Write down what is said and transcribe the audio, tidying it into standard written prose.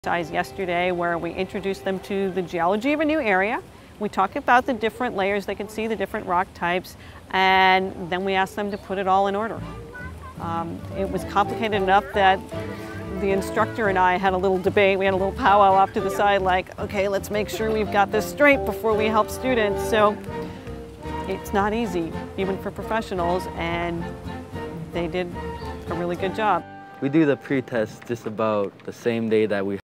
Yesterday where we introduced them to the geology of a new area. We talk about the different layers, they can see the different rock types, and then we asked them to put it all in order. It was complicated enough that the instructor and I had a little debate. We had a little powwow off to the side like, okay, let's make sure we've got this straight before we help students. So it's not easy, even for professionals, and they did a really good job. We do the pre-test just about the same day that we